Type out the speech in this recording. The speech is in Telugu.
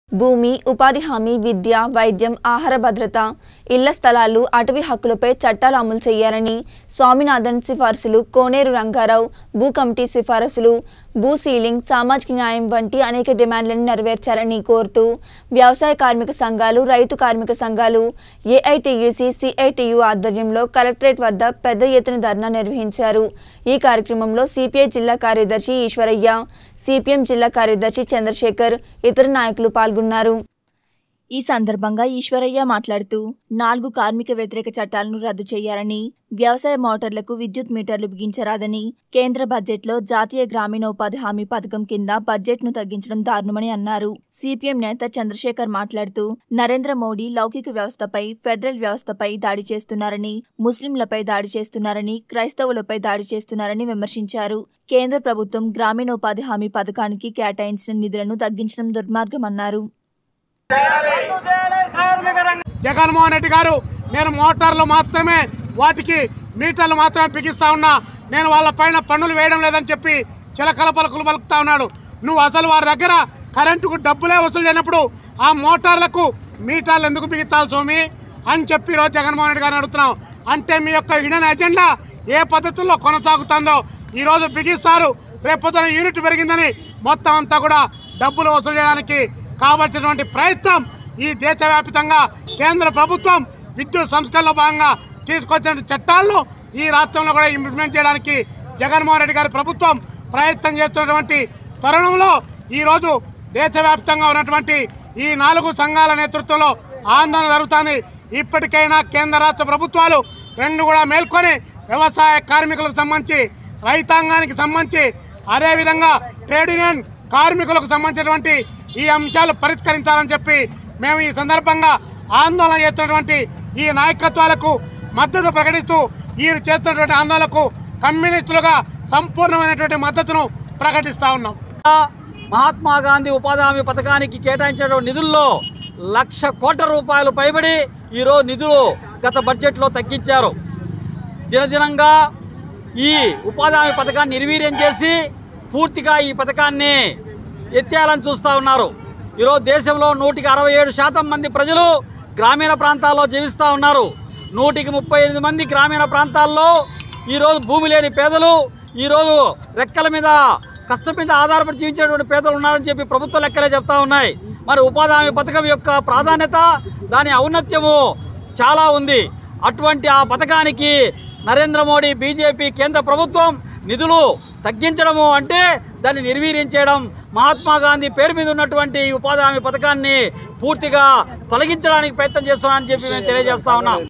భూమి, ఉపాధి హామీ, విద్య, వైద్యం, ఆహార భద్రత, ఇళ్ల స్థలాలు, అటవీ హక్కులపై చట్టాలు అమలు చేయాలని స్వామినాథన్ సిఫార్సులు, కోనేరు రంగారావు భూ కమిటీ సిఫారసులు, భూ సీలింగ్, సామాజిక న్యాయం వంటి అనేక డిమాండ్లను నెరవేర్చాలని కోరుతూ వ్యవసాయ కార్మిక సంఘాలు, రైతు కార్మిక సంఘాలు, ఏఐటియుసి, సిఐటియు ఆధ్వర్యంలో కలెక్టరేట్ వద్ద పెద్ద ఎత్తున ధర్నా నిర్వహించారు। ఈ కార్యక్రమంలో సిపిఐ జిల్లా కార్యదర్శి ఈశ్వరయ్య, సిపిఎం జిల్లా కార్యదర్శి చంద్రశేఖర్, ఇతర నాయకులు పాల్గొన్నారు। ఈ సందర్భంగా ఈశ్వరయ్య మాట్లాడుతూ 4 కార్మిక వ్యతిరేక చట్టాలను రద్దు చేయాలని, వ్యవసాయ మోటార్లకు విద్యుత్ మీటర్లు బిగించరాదని, కేంద్ర బడ్జెట్లో జాతీయ గ్రామీణ ఉపాధి హామీ పథకం కింద బడ్జెట్ను తగ్గించడం దారుణమని అన్నారు। సిపిఎం నేత చంద్రశేఖర్ మాట్లాడుతూ నరేంద్ర మోడీ లౌకిక వ్యవస్థపై, ఫెడరల్ వ్యవస్థపై దాడి చేస్తున్నారని, ముస్లింలపై దాడి చేస్తున్నారని, క్రైస్తవులపై దాడి చేస్తున్నారని విమర్శించారు। కేంద్ర ప్రభుత్వం గ్రామీణ ఉపాధి హామీ పథకానికి కేటాయించిన నిధులను తగ్గించడం దుర్మార్గమన్నారు। జగన్మోహన్ రెడ్డి గారు నేను మోటార్లు మాత్రమే, వాటికి మీటర్లు మాత్రమే బిగిస్తా ఉన్నా, నేను వాళ్ళ పైన పన్నులు వేయడం లేదని చెప్పి చిలకల పలుకులు పలుకుతా ఉన్నాడు। నువ్వు అసలు వారి దగ్గర కరెంటుకు డబ్బులే వసూలు చేయనప్పుడు ఆ మోటార్లకు మీటర్లు ఎందుకు బిగించాలి స్వామి అని చెప్పి ఈరోజు జగన్మోహన్ రెడ్డి గారిని అడుగుతున్నాం। అంటే మీ యొక్క హిడెన్ ఎజెండా ఏ పద్ధతుల్లో కొనసాగుతుందో ఈరోజు బిగిస్తారు, రేపొద్దున యూనిట్ పెరిగిందని మొత్తం అంతా కూడా డబ్బులు వసూలు చేయడానికి కావాల్సినటువంటి ప్రయత్నం ఈ దేశవ్యాప్తంగా కేంద్ర ప్రభుత్వం విద్యుత్ సంస్కరణలో భాగంగా తీసుకొచ్చిన చట్టాలను ఈ రాష్ట్రంలో కూడా ఇంప్లిమెంట్ చేయడానికి జగన్మోహన్ రెడ్డి గారి ప్రభుత్వం ప్రయత్నం చేస్తున్నటువంటి తరుణంలో ఈరోజు దేశవ్యాప్తంగా ఉన్నటువంటి ఈ 4 సంఘాల నేతృత్వంలో ఆందోళన జరుగుతుంది। ఇప్పటికైనా కేంద్ర రాష్ట్ర ప్రభుత్వాలు రెండు కూడా మేల్కొని వ్యవసాయ కార్మికులకు సంబంధించి, రైతాంగానికి సంబంధించి, అదేవిధంగా ట్రేడ్ యూనియన్ కార్మికులకు సంబంధించినటువంటి ఈ అంశాలు పరిష్కరించాలని చెప్పి మేము ఈ సందర్భంగా ఆందోళన చేస్తున్నటువంటి ఈ నాయకత్వాలకు మద్దతు ప్రకటిస్తూ వీరు చేస్తున్నటువంటి ఆందోళనకు కమ్యూనిస్టులుగా సంపూర్ణమైనటువంటి మద్దతును ప్రకటిస్తూ ఉన్నాం। మహాత్మా గాంధీ ఉపాధి హామీ పథకానికి కేటాయించిన నిధుల్లో 1,00,000 కోట్ల రూపాయలు పైబడి ఈరోజు నిధులు గత బడ్జెట్లో తగ్గించారు। దినదినంగా ఈ ఉపాధి హామీ పథకాన్ని నిర్వీర్యం చేసి పూర్తిగా ఈ పథకాన్ని ఎత్తేయాలని చూస్తూ ఉన్నారు। ఈరోజు దేశంలో 167% మంది ప్రజలు గ్రామీణ ప్రాంతాల్లో జీవిస్తూ ఉన్నారు। 138 మంది గ్రామీణ ప్రాంతాల్లో ఈరోజు భూమి లేని పేదలు, ఈరోజు రెక్కల మీద కష్టం మీద ఆధారపడి జీవించేటువంటి పేదలు ఉన్నారని చెప్పి ప్రభుత్వ లెక్కలే చెప్తా ఉన్నాయి। మరి ఉపాధి హామీ పథకం యొక్క ప్రాధాన్యత, దాని ఔన్నత్యము చాలా ఉంది। అటువంటి ఆ పథకానికి నరేంద్ర మోడీ బీజేపీ కేంద్ర ప్రభుత్వం నిధులు తగ్గించడము అంటే దాన్ని నిర్వీర్యం చేయడం, మహాత్మా గాంధీ పేరు మీద ఉన్నటువంటి ఉపాధి హామీ పథకాన్ని పూర్తిగా తొలగించడానికి ప్రయత్నం చేస్తున్నామని చెప్పి మేము తెలియజేస్తా ఉన్నాం।